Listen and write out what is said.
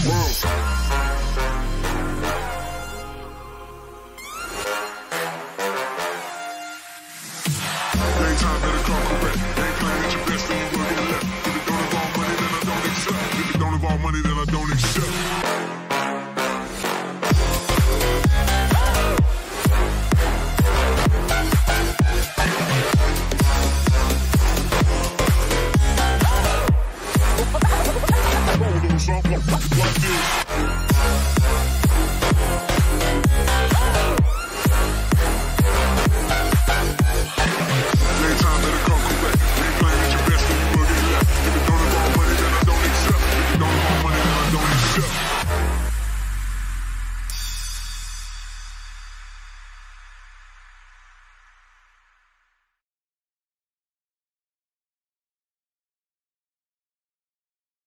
Daytime better come correct. Ain't playing at your best, then you will get left. If it don't involve money, then I don't accept. If it don't involve money, then I don't accept. Roll those up like this.